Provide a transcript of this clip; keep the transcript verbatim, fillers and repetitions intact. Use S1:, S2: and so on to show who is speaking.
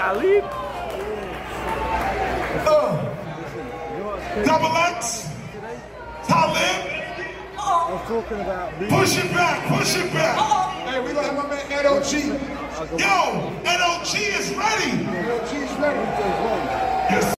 S1: Khalid.
S2: Uh, Double X. Talib.
S3: I was talking about
S2: push it back, push it back.
S4: Uh-oh. Hey, we gonna have my man N O G.
S2: Yo, N O G is ready.
S4: N O G is ready.
S2: Yes.